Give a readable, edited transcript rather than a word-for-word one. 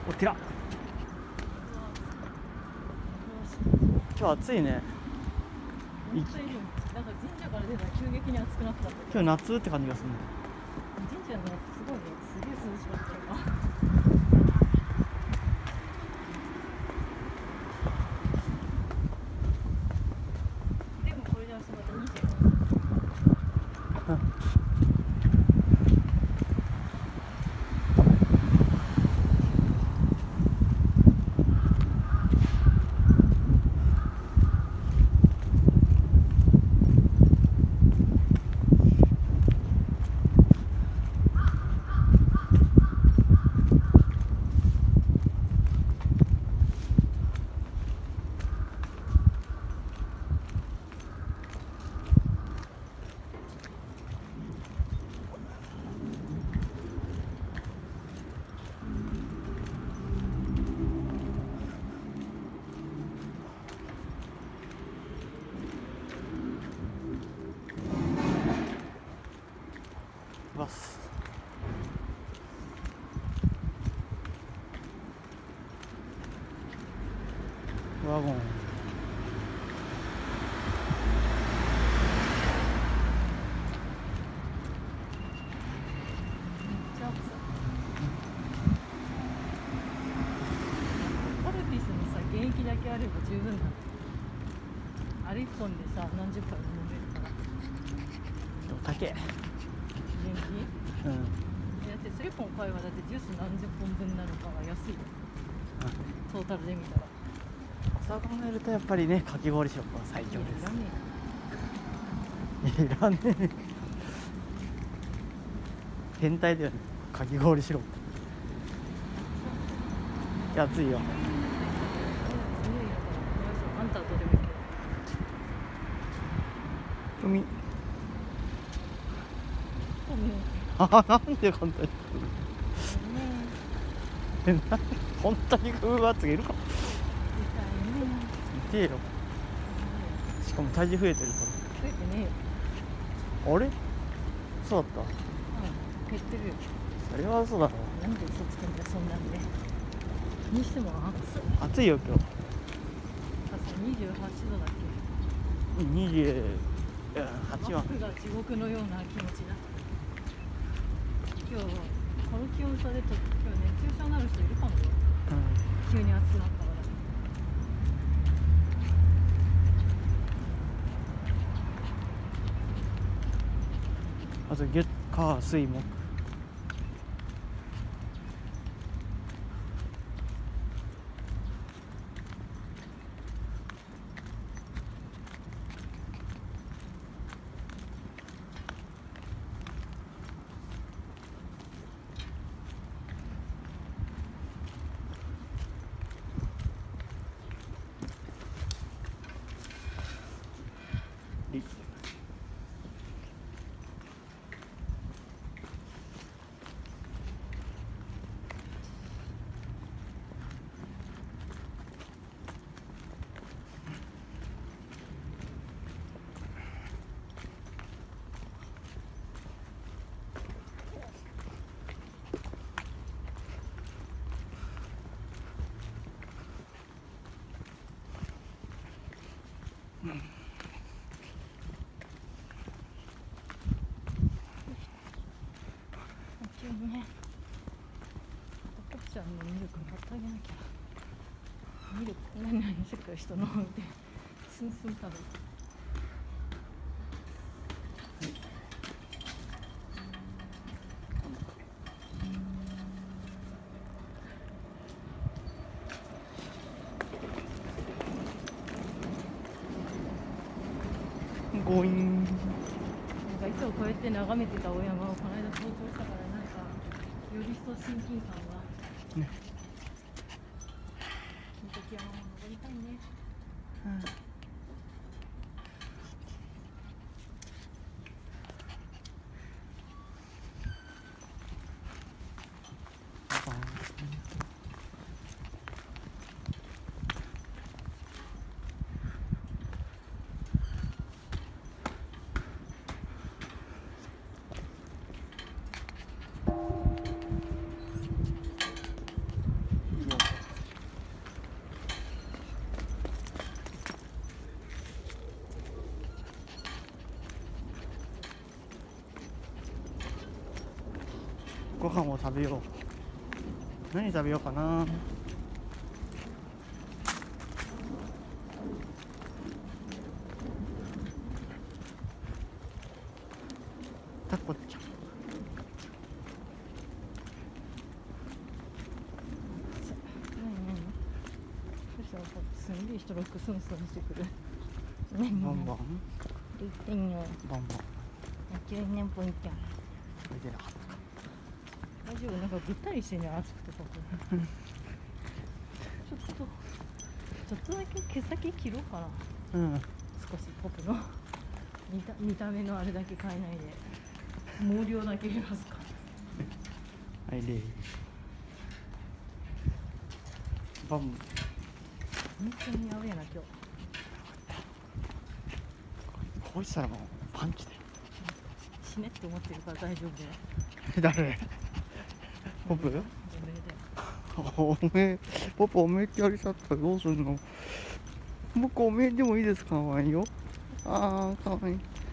お寺。今日暑いね。 本当になんか神社から出たら急激に暑くなったんだけど、 今日夏って感じがするね。 神社の中すごいね、すげえ涼しかったよな。でもこれで明日また25度。 バス。ワゴン。 カルピスのさ、原液だけあれば十分だ。あれ1本でさ、何十杯も飲めるから。 でも高え。 原液？ うん。 だってそれ1本買えばだってジュース何十本分なのかが安いよ。トータルで見たら。 そう考えるとやっぱりね、かき氷ショップは最強です。 いらねいらねえ。変態だよね、かき氷シロップ。暑いよ。 あんたはどうでもいいけど。 海。あ、なんで本当に。本当にウーバーツがいるか。見てよ。しかも体重増えてるか増えてねえよ。 ら。あれ、そうだっうん、減ってるよ。 た。それはそうだろなんで嘘つくんだよ、そんなんで。にしても暑い。 う。暑いよ今日。 朝28度だっけ。 28はマスクが地獄のような気持ちだ。今日この気温差で今日熱中症になる人いるかもよ。急に暑くなったから。 あと月火水木。 急にね、お父ちゃんのミルク買ってあげなきゃ。ミルク何々世界人のでスンスン食べる。 ゴイン。 なんかいつもこうやって眺めてたお山をこの間登頂したから、なんかより一層親近感が。 ね。 金時山も登りたいね。 ご飯を食べよう。何食べようかな。タコちゃん。 そしたらこうすんげえ人がクスンスンしてくる。ね、 バンバン言ってんよ。 バンバン。 9年ポイント。 それでなかったか。 大丈夫、なんかぐったりしてんね、暑くてここ。ちょっとだけ毛先切ろうかな。 うん。 少しポップの見た目のあれだけ変えないで毛量だけ減らすか。 はいで。バン。 本当にやべえな今日。 こうしたらもうパンチだよ。 死ねって思ってるから大丈夫だよ。 誰？ポップ？ おめえだよ。 おめえ、ポップおめえってやりちゃったらどうするの？僕おめえでもいいですか？かわいいよ。ああ、かわいい。